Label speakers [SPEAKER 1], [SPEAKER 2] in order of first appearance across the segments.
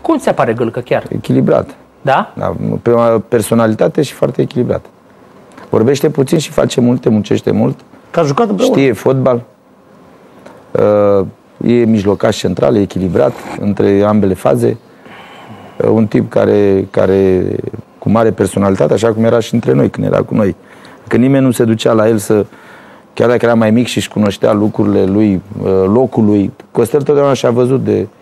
[SPEAKER 1] Cum se pare Gâlcă chiar?
[SPEAKER 2] Echilibrat.
[SPEAKER 1] Da?
[SPEAKER 2] Da, pe personalitate și foarte echilibrat. Vorbește puțin și face multe, muncește mult.
[SPEAKER 3] Că a jucat împreună.
[SPEAKER 2] Știe fotbal. E mijlocaș central, e echilibrat între ambele faze. Un tip care cu mare personalitate, așa cum era și între noi, când era cu noi. Că nimeni nu se ducea la el să... Chiar dacă era mai mic și își cunoștea lucrurile lui, locul lui, Costel totdeauna și-a văzut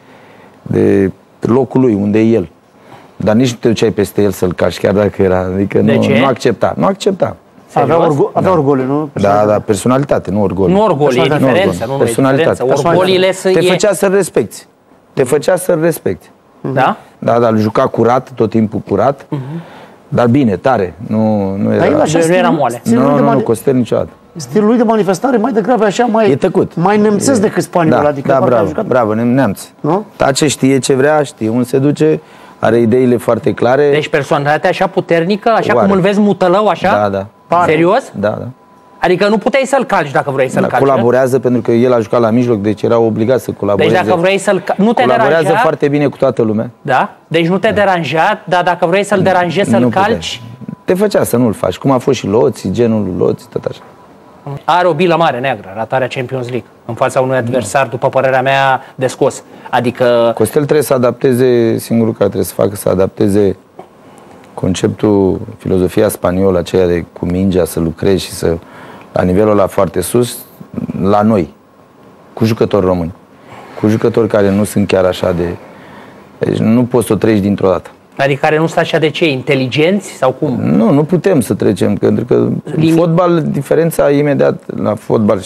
[SPEAKER 2] de locul lui, unde e el. Dar nici nu te duceai peste el să-l cași, chiar dacă era. Adică nu accepta. Nu accepta.
[SPEAKER 3] Avea orgoliu, nu?
[SPEAKER 2] Da, personalitate, nu orgoliu.
[SPEAKER 1] Nu orgoliu, e diferență.
[SPEAKER 2] Personalitate.
[SPEAKER 1] Orgoliile
[SPEAKER 2] te făcea să-l respecti. Te făcea să-l respecti.
[SPEAKER 1] Da?
[SPEAKER 2] Da, îl juca curat, tot timpul curat. Dar bine, tare. Nu
[SPEAKER 1] era moale.
[SPEAKER 2] Nu, Costel niciodată.
[SPEAKER 3] Stilul lui de manifestare mai degrabă așa, mai nemțesc decât spaniol.
[SPEAKER 2] Da,
[SPEAKER 3] adică
[SPEAKER 2] bravo, neamț.
[SPEAKER 3] Nu?
[SPEAKER 2] Tace, știe ce vrea, știe unde se duce, are ideile foarte clare.
[SPEAKER 1] Deci personalitatea așa puternică, așa cum îl vezi mutălău, așa?
[SPEAKER 2] Da.
[SPEAKER 1] Serios?
[SPEAKER 2] Da.
[SPEAKER 1] Adică nu puteai să-l calci dacă vrei să-l calci.
[SPEAKER 2] Colaborează pentru că el a jucat la mijloc, deci era obligat să colaboreze.
[SPEAKER 1] Deci dacă vrei să-l nu te
[SPEAKER 2] colaborează foarte bine cu toată lumea.
[SPEAKER 1] Da? Deci nu te deranja, dar dacă vrei să-l deranjezi, să-l calci...
[SPEAKER 2] Te făcea să nu-l faci, cum a fost și Loții, genul Loții, tot așa.
[SPEAKER 1] Are o bilă mare neagră, ratarea Champions League, în fața unui adversar, după părerea mea, de scos. Adică...
[SPEAKER 2] Costel trebuie să adapteze, singurul care trebuie să facă, să adapteze conceptul, filozofia spaniolă, aceea de cu mingea, să lucrezi și să, la nivelul ăla foarte sus, la noi, cu jucători români. Cu jucători care nu sunt chiar așa de... Deci nu poți să o treci dintr-o dată.
[SPEAKER 1] Adică care nu sunt așa de ce? Inteligenți sau cum?
[SPEAKER 2] Nu putem să trecem, pentru că fotbal, diferența imediat la fotbal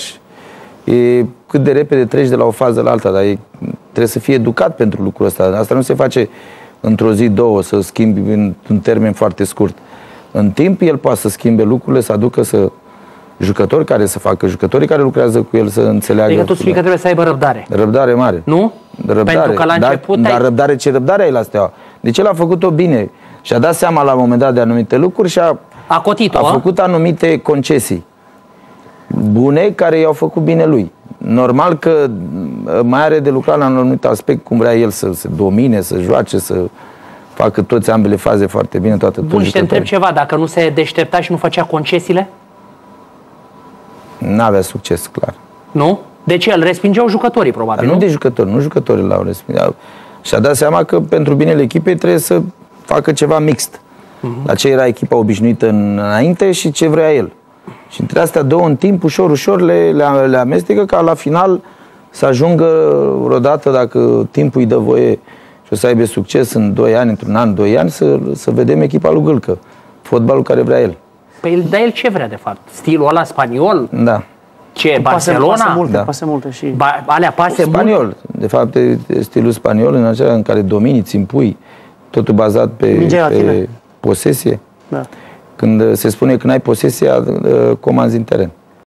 [SPEAKER 2] e cât de repede treci de la o fază la alta, dar trebuie să fii educat pentru lucrul ăsta. Asta nu se face într-o zi, două, să schimbi în termen foarte scurt. În timp, el poate să schimbe lucrurile, să aducă jucători care lucrează cu el să înțeleagă.
[SPEAKER 1] Adică tu spui că trebuie să aibă răbdare.
[SPEAKER 2] Răbdare mare.
[SPEAKER 1] Nu?
[SPEAKER 2] Răbdare.
[SPEAKER 1] Pentru că la început
[SPEAKER 2] dar răbdare, ce răbdare ai la Steaua? Deci el a făcut-o bine. Și-a dat seama la un moment dat de anumite lucruri și a făcut anumite concesii bune care i-au făcut bine lui. Normal că mai are de lucrat la un anumit aspect, cum vrea el să se domine, să joace, să facă toți ambele faze foarte bine.
[SPEAKER 1] Bun, și te întreb ceva, dacă nu se deștepta și nu făcea concesiile?
[SPEAKER 2] N-avea succes, clar.
[SPEAKER 1] Nu? Deci el respingeau jucătorii, probabil,
[SPEAKER 2] nu? De jucători, nu jucătorii l-au respins. Și-a dat seama că pentru binele echipei trebuie să facă ceva mixt. La ce era echipa obișnuită înainte și ce vrea el. Și între astea două, în timp, ușor le amestecă, ca la final să ajungă vreodată, dacă timpul îi dă voie și o să aibă succes în 2 ani, într-un an, 2 ani, să vedem echipa lui Gâlcă. Fotbalul care vrea el.
[SPEAKER 1] Păi el ce vrea, de fapt? Stilul ăla spaniol?
[SPEAKER 2] Da.
[SPEAKER 1] Ce, Barcelona?
[SPEAKER 3] Pase multe și...
[SPEAKER 1] Alea pase
[SPEAKER 2] spaniol. Mult? De fapt, e stilul spaniol în acela în care domini, ți impui, totul bazat pe posesie.
[SPEAKER 3] Da.
[SPEAKER 2] Când se spune că n-ai posesia, comanzi în teren.